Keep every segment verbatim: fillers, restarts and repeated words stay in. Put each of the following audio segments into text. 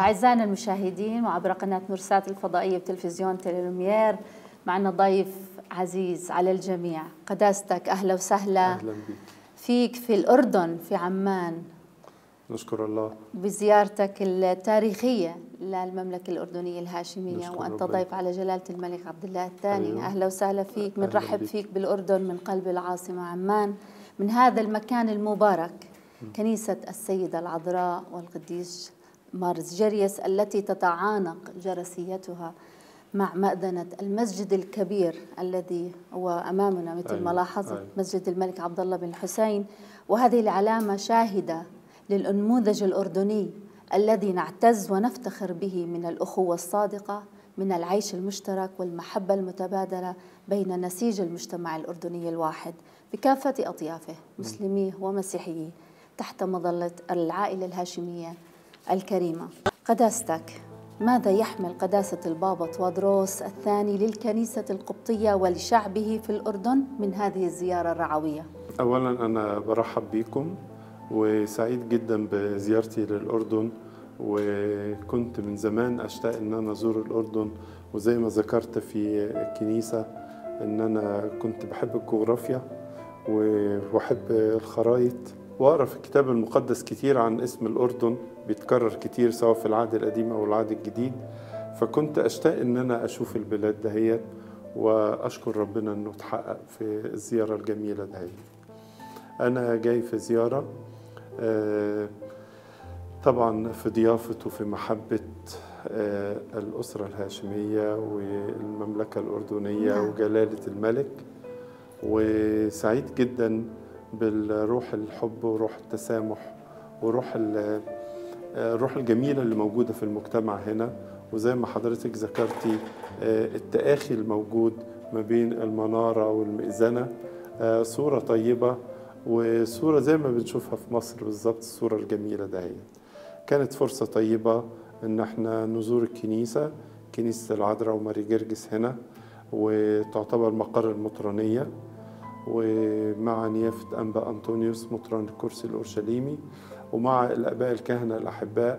أعزائنا المشاهدين وعبر قناة نورسات الفضائية بتلفزيون تيليلومير، معنا ضيف عزيز على الجميع. قداستك أهلا وسهلا. أهلا بك. فيك في الأردن في عمان. نشكر الله بزيارتك التاريخية للمملكة الأردنية الهاشمية، وأنت ربنا. ضيف على جلالة الملك عبد الله الثاني. أيوه. أهلا وسهلا فيك. أهلا بنرحب بك. فيك بالأردن من قلب العاصمة عمان، من هذا المكان المبارك، كنيسة السيدة العذراء والقديس مارس جريس التي تتعانق جرسيتها مع مأذنة المسجد الكبير الذي هو أمامنا مثل أيوة. ما لاحظت، أيوة. مسجد الملك عبد الله بن الحسين. وهذه العلامة شاهدة للأنموذج الأردني الذي نعتز ونفتخر به من الأخوة الصادقة، من العيش المشترك والمحبة المتبادلة بين نسيج المجتمع الأردني الواحد بكافة أطيافه، مسلميه ومسيحيه، تحت مظلة العائلة الهاشمية الكريمة. قداستك، ماذا يحمل قداسة البابا توادروس الثاني للكنيسة القبطية ولشعبه في الأردن من هذه الزيارة الرعوية؟ أولا أنا برحب بكم وسعيد جدا بزيارتي للأردن، وكنت من زمان أشتاق أن أنا أزور الأردن، وزي ما ذكرت في الكنيسة أن أنا كنت بحب الجغرافيا وبحب الخرايط، وأقرأ في الكتاب المقدس كتير عن اسم الأردن، بيتكرر كتير سواء في العهد القديم أو العهد الجديد، فكنت أشتاق أن أنا أشوف البلاد دهيت، وأشكر ربنا أنه تحقق في الزيارة الجميلة دهيت. أنا جاي في زيارة طبعا في ضيافة وفي محبة الأسرة الهاشمية والمملكة الأردنية وجلالة الملك، وسعيد جدا بالروح الحب وروح التسامح وروح الروح الجميلة اللي موجودة في المجتمع هنا، وزي ما حضرتك ذكرتي التآخي الموجود ما بين المنارة والمئذنة، صورة طيبة وصورة زي ما بنشوفها في مصر بالظبط، الصورة الجميلة ده. هي كانت فرصة طيبة ان احنا نزور الكنيسة، كنيسة العذراء وماري جرجس هنا، وتعتبر مقر المطرانية، ومع نيافة أنبا أنطونيوس مطران الكرسي الأورشليمي، ومع الآباء الكهنة الأحباء،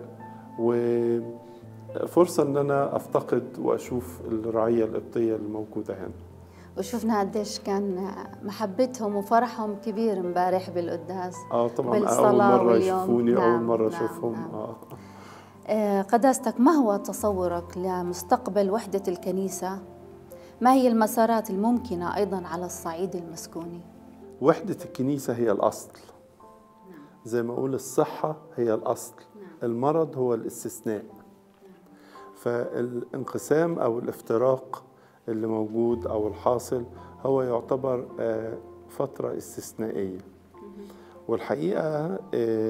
وفرصة ان انا افتقد واشوف الرعية القبطية الموجودة هنا. وشفنا قديش كان محبتهم وفرحهم كبير امبارح بالقداس. اه طبعا اول مرة يشوفوني. نعم. اول مرة اشوفهم. نعم. نعم. اه قداستك، ما هو تصورك لمستقبل وحدة الكنيسة؟ ما هي المسارات الممكنة أيضا على الصعيد المسكوني؟ وحدة الكنيسة هي الأصل. نعم. زي ما أقول الصحة هي الأصل. نعم. المرض هو الاستثناء. نعم. فالانقسام أو الافتراق اللي موجود أو الحاصل هو يعتبر فترة استثنائية، والحقيقة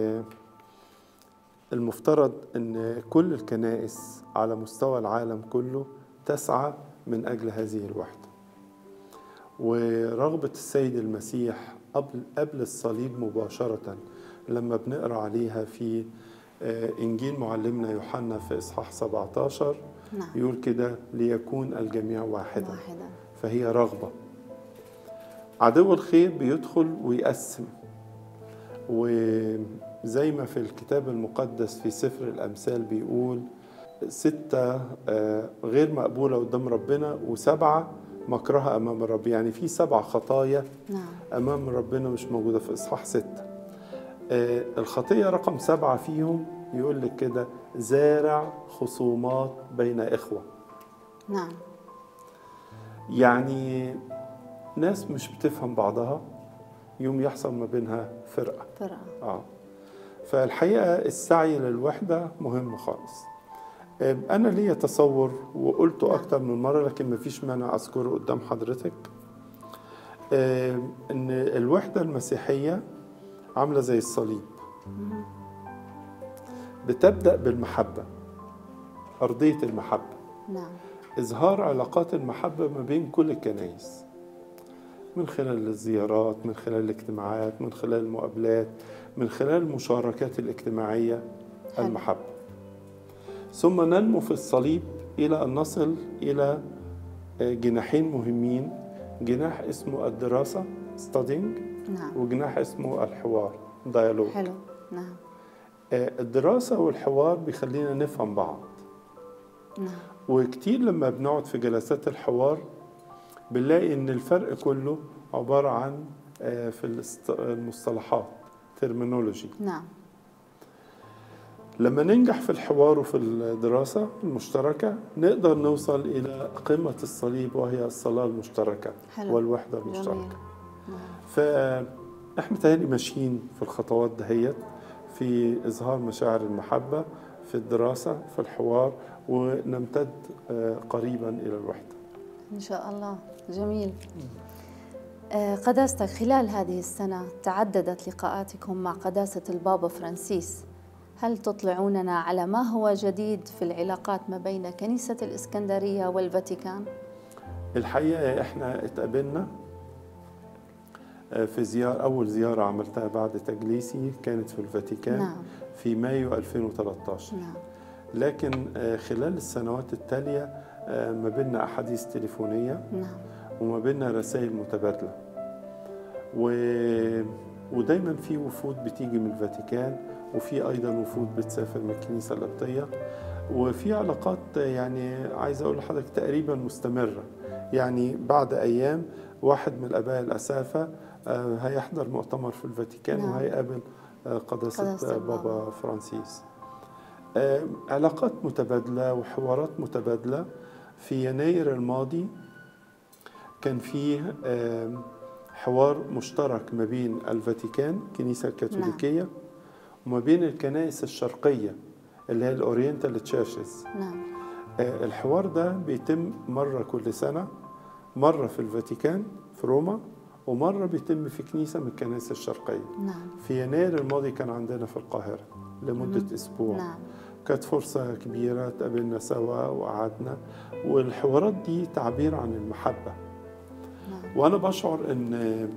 المفترض أن كل الكنائس على مستوى العالم كله تسعى من أجل هذه الوحدة. ورغبة السيد المسيح قبل قبل الصليب مباشرة لما بنقرأ عليها في إنجيل معلمنا يوحنا في إصحاح سبعة عشر، نعم. يقول كده: ليكون الجميع واحدا. واحدا. فهي رغبة. عدو الخير بيدخل ويقسم، وزي ما في الكتاب المقدس في سفر الأمثال بيقول ستة غير مقبولة قدام ربنا وسبعة مكرهة أمام الرب، يعني في سبع خطايا نعم. أمام ربنا مش موجودة في إصحاح ستة. الخطية رقم سبعة فيهم يقول لك كده: زارع خصومات بين إخوة. نعم. يعني ناس مش بتفهم بعضها، يوم يحصل ما بينها فرقة. فرقة. آه. فالحقيقة السعي للوحدة مهم خالص. أنا لي تصور وقلته نعم. أكتر من مرة، لكن مفيش مانع أذكره قدام حضرتك، إن الوحدة المسيحية عاملة زي الصليب، بتبدأ بالمحبة، أرضية المحبة. نعم. إظهار علاقات المحبة ما بين كل الكنائس من خلال الزيارات، من خلال الاجتماعات، من خلال المقابلات، من خلال المشاركات الاجتماعية. حلو. المحبة. ثم ننمو في الصليب إلى أن نصل إلى جناحين مهمين، جناح اسمه الدراسة studying، نعم. وجناح اسمه الحوار dialogue. حلو. نعم. الدراسة والحوار بيخلينا نفهم بعض. نعم. وكتير لما بنقعد في جلسات الحوار بنلاقي إن الفرق كله عبارة عن في المصطلحات terminology. نعم. لما ننجح في الحوار وفي الدراسة المشتركة نقدر نوصل إلى قمة الصليب وهي الصلاة المشتركة. حلو. والوحدة المشتركة. نعم. فإحنا تهيألي ماشيين في الخطوات دهيت في إظهار مشاعر المحبة في الدراسة في الحوار، ونمتد قريبا إلى الوحدة إن شاء الله. جميل. قداستك، خلال هذه السنة تعددت لقاءاتكم مع قداسة البابا فرانسيس، هل تطلعوننا على ما هو جديد في العلاقات ما بين كنيسة الإسكندرية والفاتيكان؟ الحقيقة إحنا اتقابلنا في زيارة، أول زيارة عملتها بعد تجليسي كانت في الفاتيكان. نعم. في مايو ألفين وثلاثة عشر. نعم. لكن خلال السنوات التالية ما بيننا أحاديث تليفونية. نعم. وما بيننا رسائل متبادلة، و... ودايما في وفود بتيجي من الفاتيكان، وفي أيضا وفود بتسافر من الكنيسة القبطية، وفي علاقات يعني عايز أقول لحضرتك تقريبا مستمرة. يعني بعد أيام واحد من الآباء الأسافة هيحضر مؤتمر في الفاتيكان. نعم. وهيقابل قداسة بابا فرانسيس. علاقات متبادلة وحوارات متبادلة. في يناير الماضي كان فيه حوار مشترك ما بين الفاتيكان الكنيسة الكاثوليكية. نعم. وما بين الكنائس الشرقية اللي هي الأورينتال تشيرشز. نعم. الحوار ده بيتم مرة كل سنة، مرة في الفاتيكان في روما، ومرة بيتم في كنيسة من الكنائس الشرقية. نعم. في يناير الماضي كان عندنا في القاهرة لمدة مم. أسبوع. نعم. كانت فرصة كبيرة، تقابلنا سوا وقعدنا، والحوارات دي تعبير عن المحبة. نعم. وأنا بشعر أن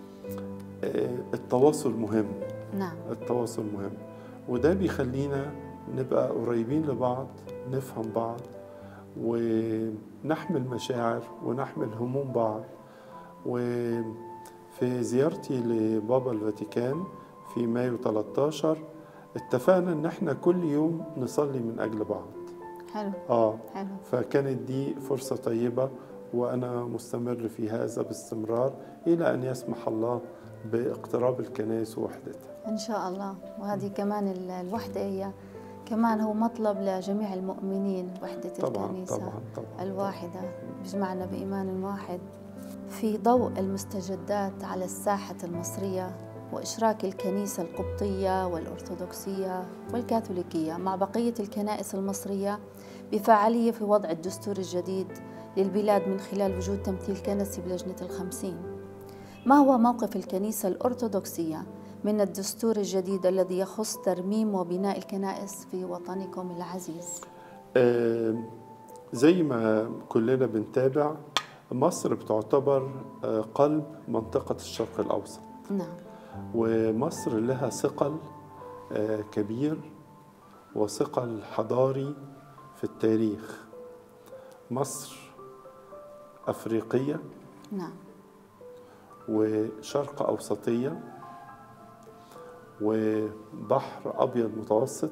التواصل مهم. نعم. التواصل مهم، وده بيخلينا نبقى قريبين لبعض، نفهم بعض، ونحمل مشاعر ونحمل هموم بعض. وفي زيارتي لبابا الفاتيكان في مايو ثلاثة عشر اتفقنا ان احنا كل يوم نصلي من اجل بعض. حلو. اه حلو. فكانت دي فرصة طيبة، وانا مستمر في هذا باستمرار الى ان يسمح الله باقتراب الكنائس ووحدتها ان شاء الله. وهذه كمان الوحدة هي كمان هو مطلب لجميع المؤمنين، وحدة طبعاً الكنيسة طبعاً طبعاً الواحدة بيجمعنا بإيمان واحد. في ضوء المستجدات على الساحة المصرية وإشراك الكنيسة القبطية والأرثوذكسية والكاثوليكية مع بقية الكنائس المصرية بفعالية في وضع الدستور الجديد للبلاد من خلال وجود تمثيل كنسي بلجنة الخمسين، ما هو موقف الكنيسة الأرثوذكسية من الدستور الجديد الذي يخص ترميم وبناء الكنائس في وطنكم العزيز؟ آه زي ما كلنا بنتابع، مصر بتعتبر قلب منطقة الشرق الأوسط. نعم. ومصر لها ثقل كبير وثقل حضاري في التاريخ. مصر أفريقية. نعم. وشرق أوسطية وبحر أبيض متوسط،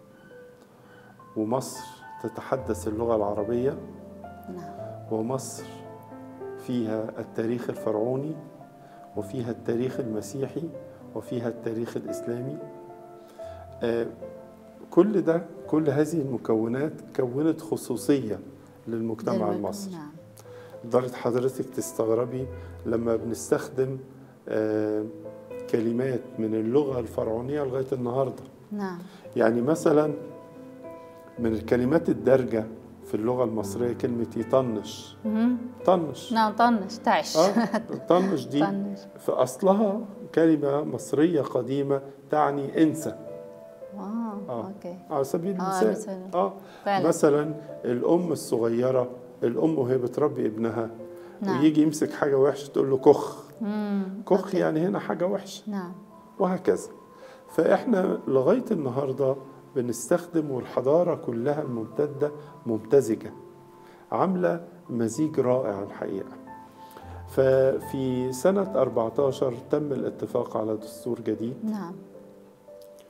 ومصر تتحدث اللغة العربية. نعم. ومصر فيها التاريخ الفرعوني، وفيها التاريخ المسيحي، وفيها التاريخ الإسلامي. آه كل ده كل هذه المكونات كونت خصوصية للمجتمع المصري. نعم. لدرجة حضرتك تستغربي لما بنستخدم آه كلمات من اللغة الفرعونية لغاية النهاردة. نعم. يعني مثلا من الكلمات الدارجة في اللغة المصرية كلمة يطنش. طنش. نعم طنش تعش. آه طنش دي طنش. في أصلها كلمة مصرية قديمة تعني انسى. آه. آه. أوكي. على سبيل المثال. آه. آه. مثلا الأم الصغيرة، الأم وهي بتربي ابنها. نعم. ويجي يمسك حاجة وحشة تقول له كخ. مم. كخ. أوكي. يعني هنا حاجة وحشة. نعم. وهكذا. فإحنا لغاية النهاردة بنستخدم، والحضارة كلها الممتدة ممتزجة، عاملة مزيج رائع الحقيقة. ففي سنة أربعة عشر تم الاتفاق على دستور جديد. نعم.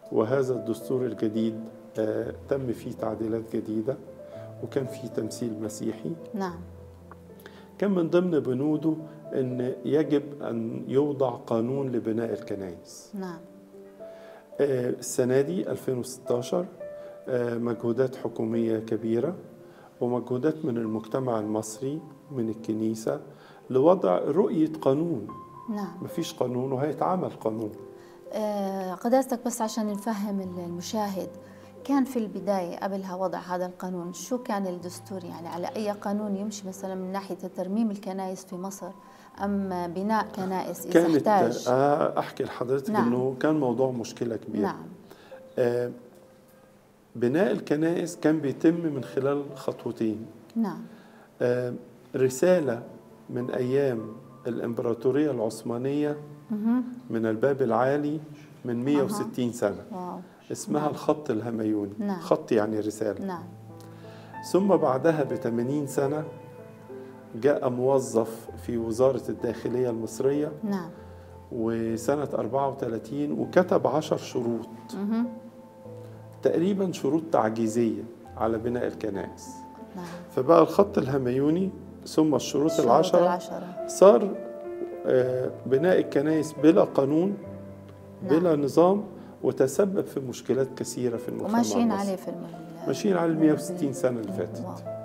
وهذا الدستور الجديد آه تم فيه تعديلات جديدة، وكان فيه تمثيل مسيحي. نعم. كان من ضمن بنوده أن يجب أن يوضع قانون لبناء الكنائس. نعم. آه السنة دي ألفين وستة عشر آه مجهودات حكومية كبيرة ومجهودات من المجتمع المصري من الكنيسة لوضع رؤية قانون. نعم. مفيش قانون وهيتعمل قانون. آه قداستك، بس عشان نفهم المشاهد، كان في البداية قبلها وضع هذا القانون شو كان الدستور؟ يعني على أي قانون يمشي مثلا من ناحية ترميم الكنائس في مصر أم بناء كنائس إذا كانت احتاج؟ آه أحكي لحضرتك نعم. أنه كان موضوع مشكلة كبيرة. نعم. آه بناء الكنائس كان بيتم من خلال خطوتين. نعم. آه رسالة من أيام الإمبراطورية العثمانية من الباب العالي من مئة وستين سنة. واو. اسمها نعم. الخط الهميوني. نعم. خط يعني رسالة. نعم. ثم بعدها بثمانين سنة جاء موظف في وزارة الداخلية المصرية. نعم. وسنة أربعة وثلاثين وكتب عشر شروط مه. تقريبا شروط تعجيزية على بناء الكنائس. نعم. فبقى الخط الهميوني ثم الشروط الشروط العشرة, العشرة. صار بناء الكنائس بلا قانون. نعم. بلا نظام، وتسبب في مشكلات كثيرة في المجتمع وماشيين المصري. عليه في المل... ماشيين على مئة وستين سنة اللي فاتت.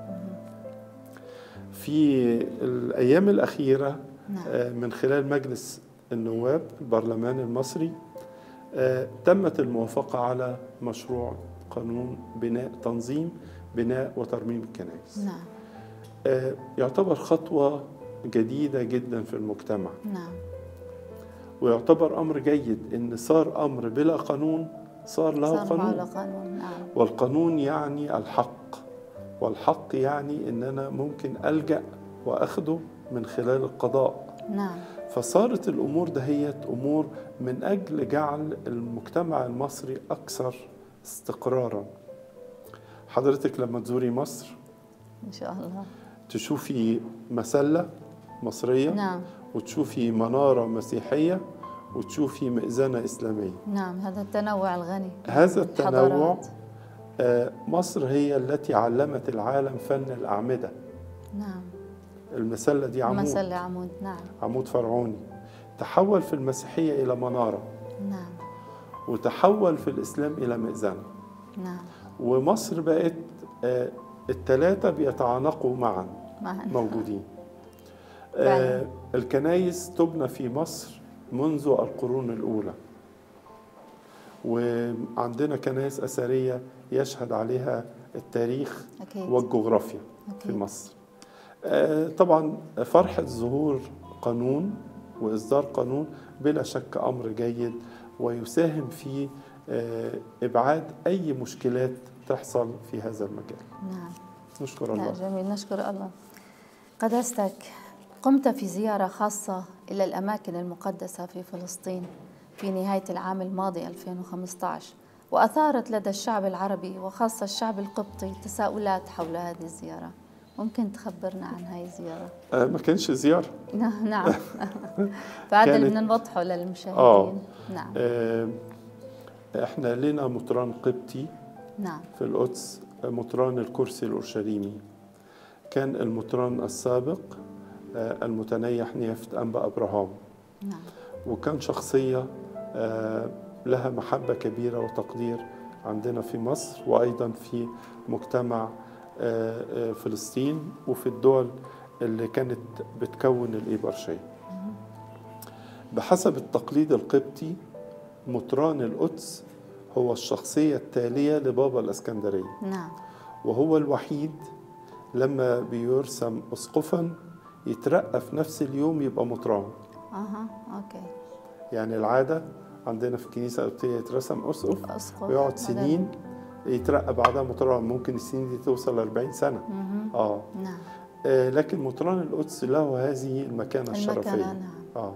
في الأيام الأخيرة نعم. من خلال مجلس النواب البرلمان المصري تمت الموافقة على مشروع قانون بناء تنظيم بناء وترميم الكنائس. نعم. يعتبر خطوة جديدة جدا في المجتمع. نعم. ويعتبر أمر جيد إن صار أمر بلا قانون صار له صار قانون. قانون. نعم. والقانون يعني الحق، والحق يعني إن أنا ممكن ألجأ وأخده من خلال القضاء. نعم. فصارت الأمور دهيت أمور من أجل جعل المجتمع المصري أكثر استقرارا. حضرتك لما تزوري مصر إن شاء الله تشوفي مسلة مصرية. نعم. وتشوفي منارة مسيحية وتشوفي مئذنة إسلامية. نعم. هذا التنوع الغني. هذا التنوع الحضارات. مصر هي التي علمت العالم فن الأعمدة. نعم. المسلة دي عمود. المسلة عمود. نعم. عمود فرعوني تحول في المسيحية إلى منارة. نعم. وتحول في الإسلام إلى مئذنة. نعم. ومصر بقت الثلاثة بيتعانقوا معا معا موجودين. آه الكنايس تبنى في مصر منذ القرون الأولى، وعندنا كنائس أثرية يشهد عليها التاريخ أكيد. والجغرافيا أكيد. في مصر. آه طبعا فرحة ظهور قانون وإصدار قانون بلا شك أمر جيد ويساهم في آه إبعاد أي مشكلات تحصل في هذا المجال. نعم. نشكر الله. نعم. جميل. نشكر الله. قداستك، قمت في زيارة خاصة إلى الأماكن المقدسة في فلسطين في نهاية العام الماضي ألفين وخمسة عشر، وأثارت لدى الشعب العربي وخاصة الشعب القبطي تساؤلات حول هذه الزيارة. ممكن تخبرنا عن هذه الزيارة؟ آه ما كانش زيارة. نعم. فهذا اللي بدنا نوضحه للمشاهدين. آه. نعم. آه احنا لنا مطران قبطي. نعم. في القدس، مطران الكرسي الأورشليمي. كان المطران السابق المتنيح نيافة أنبا أبراهام. نعم. وكان شخصية لها محبة كبيرة وتقدير عندنا في مصر وأيضا في مجتمع فلسطين وفي الدول اللي كانت بتكون الإبرشية. بحسب التقليد القبطي مطران القدس هو الشخصية التالية لبابا الإسكندرية. نعم. وهو الوحيد لما بيرسم أسقفا يترقى في نفس اليوم يبقى مطران. أها. أوكي. يعني العادة عندنا في الكنيسة القبطية يترسم أسقف, أسقف. ويقعد سنين يترقى بعدها مطران، ممكن السنين دي توصل أربعين سنة. مه. آه. نعم. آه لكن مطران القدس له هذه المكانة الشرفية. نعم. آه.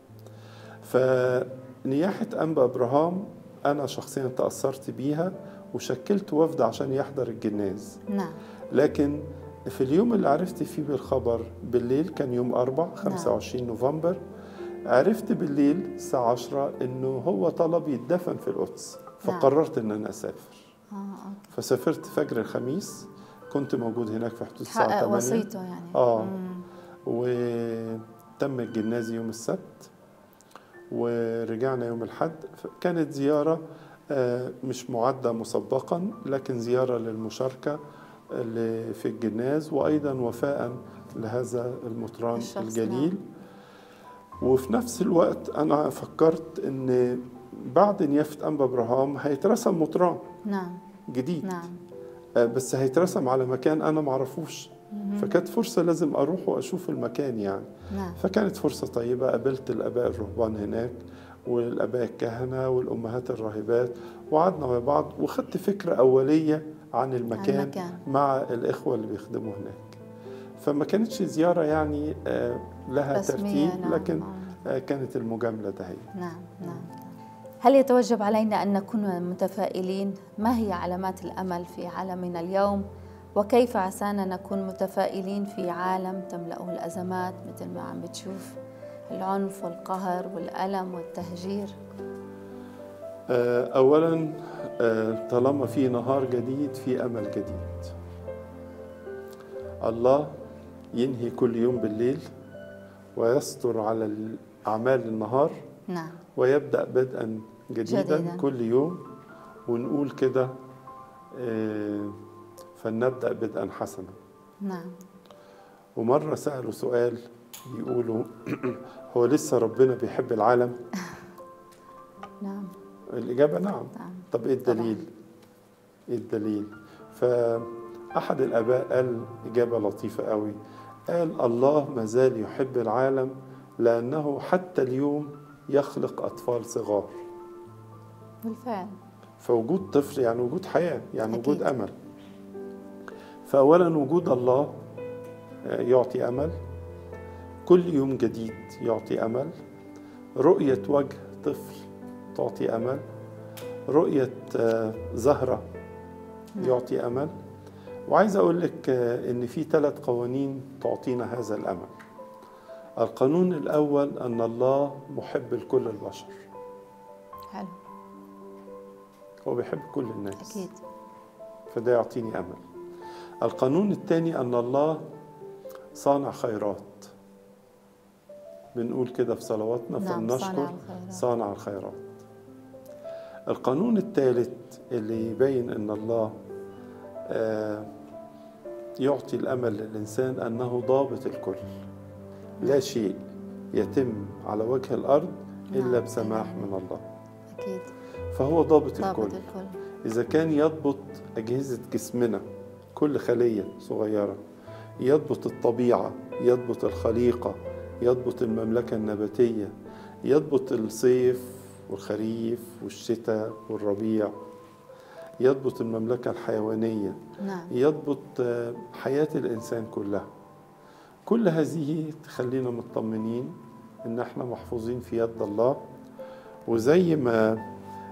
فنياحة أنبا أبراهام أنا شخصيا تأثرت بيها وشكلت وفد عشان يحضر الجناز. نعم. لكن في اليوم اللي عرفت فيه بالخبر بالليل، كان يوم أربعة خمسة وعشرين نوفمبر، عرفت بالليل الساعة عشرة إنه هو طلب يتدفن في القدس فقررت ان انا اسافر. آه أوكي. فسافرت فجر الخميس، كنت موجود هناك في حدود الساعه تحقق ثمانية. وصيته يعني. اه مم. وتم الجناز يوم السبت ورجعنا يوم الأحد. كانت زيارة مش معدة مسبقا، لكن زيارة للمشاركة في الجناز، وأيضا وفاء لهذا المطران الجليل. وفي نفس الوقت أنا فكرت أن بعد نيافة أنبا إبراهام هيترسم مطران نعم جديد. نعم. بس هيترسم على مكان أنا معرفوش، فكانت فرصة لازم أروح وأشوف المكان يعني. نعم. فكانت فرصة طيبة، قابلت الآباء الرهبان هناك والآباء الكهنة والأمهات الراهبات، وقعدنا مع بعض وخدت فكرة أولية عن المكان, المكان مع الإخوة اللي بيخدموا هناك. فما كانتش زيارة يعني لها ترتيب، نعم. لكن كانت المجاملة ده هي. نعم نعم. هل يتوجب علينا أن نكون متفائلين؟ ما هي علامات الأمل في عالمنا اليوم؟ وكيف عسانا نكون متفائلين في عالم تملأه الأزمات مثل ما عم بتشوف العنف والقهر والألم والتهجير؟ أولا طالما في نهار جديد في أمل جديد. الله ينهي كل يوم بالليل ويستر على أعمال النهار. نعم. ويبدأ بدءا جديدا, جديدا كل يوم، ونقول كده فلنبدأ بدءا حسنا. نعم. ومرة سألوا سؤال بيقولوا هو لسه ربنا بيحب العالم؟ نعم. الإجابة نعم. نعم. طب إيه الدليل؟ طبعا. إيه الدليل؟ فأحد الآباء قال إجابة لطيفة قوي، قال الله ما زال يحب العالم لأنه حتى اليوم يخلق أطفال صغار. بالفعل. فوجود طفل يعني وجود حياة، يعني أكيد. وجود أمل. فأولا وجود الله يعطي أمل، كل يوم جديد يعطي أمل، رؤية وجه طفل تعطي أمل، رؤية زهرة يعطي أمل. وعايز أقول لك إن في ثلاث قوانين تعطينا هذا الأمل. القانون الأول أن الله محب لكل البشر. حلو. هو بيحب كل الناس. أكيد. فده يعطيني أمل. القانون الثاني أن الله صانع خيرات. بنقول كده في صلواتنا. نعم. فلنشكر صانع الخيرات. صانع الخيرات. القانون الثالث اللي يبين أن الله آه يعطي الأمل للإنسان أنه ضابط الكل. لا شيء يتم على وجه الأرض إلا بسماح من الله. أكيد. فهو ضابط, ضابط الكل. الكل. إذا كان يضبط أجهزة جسمنا، كل خلية صغيرة، يضبط الطبيعة، يضبط الخليقة، يضبط المملكة النباتية، يضبط الصيف والخريف والشتاء والربيع، يضبط المملكة الحيوانية. نعم. يضبط حياة الإنسان كلها. كل هذه تخلينا مطمنين إن احنا محفوظين في يد الله. وزي ما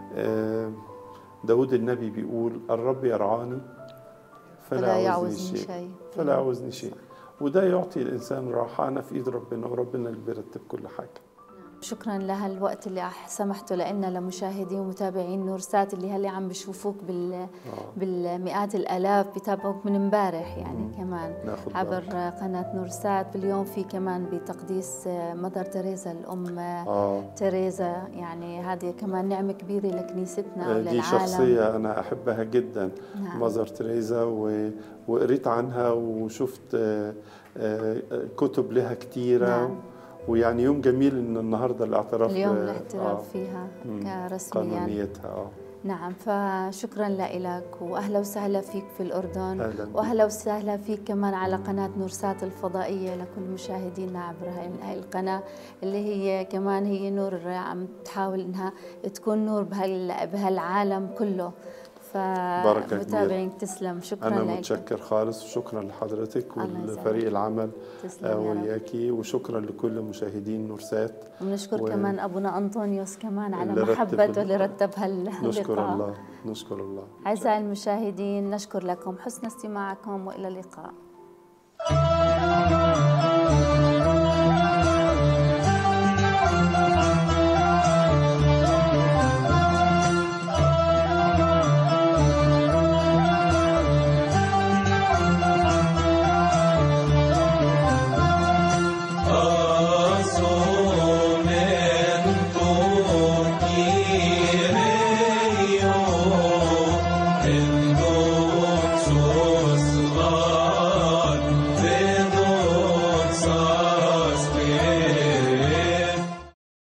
داود النبي بيقول الرب يرعاني فلا يعوزني شيء. شيء فلا يعوزني شيء. وده يعطي الإنسان راحة. أنا في إيد ربنا، وربنا اللي بيرتب كل حاجة. شكرا لهالوقت اللي سمحتوا لنا لمشاهدين ومتابعين نورسات اللي هلا عم بشوفوك بال آه. بالمئات الالاف بتابعوك من امبارح يعني. مم. كمان عبر قناه نورسات. باليوم في كمان بتقديس مدر تريزا الام آه. تريزا، يعني هذه كمان نعمه كبيره لكنيستنا وللعالم. دي شخصيه انا احبها جدا. نعم. مدر تريزا و... وقريت عنها وشفت كتب لها كتيره. نعم. ويعني يوم جميل ان النهارده الاعتراف اليوم الاعتراف آه. فيها كرسميا قانونيتها. اه نعم. فشكرا لك واهلا وسهلا فيك في الاردن. أهلا. واهلا وسهلا فيك كمان على قناه نورسات الفضائيه لكل مشاهدينا عبر هاي القناه اللي هي كمان هي نور عم تحاول انها تكون نور بهالعالم كله. فمتابعين تسلم. شكرا لك. أنا متشكر خالص، وشكرا لحضرتك والفريق العمل وياكي، وشكرا لكل مشاهدين نورسات. ونشكر و... كمان أبونا أنطونيوس كمان على محبته اللي رتب هاللقاء. نشكر الله. نشكر الله. أعزائي المشاهدين نشكر لكم حسن استماعكم وإلى اللقاء.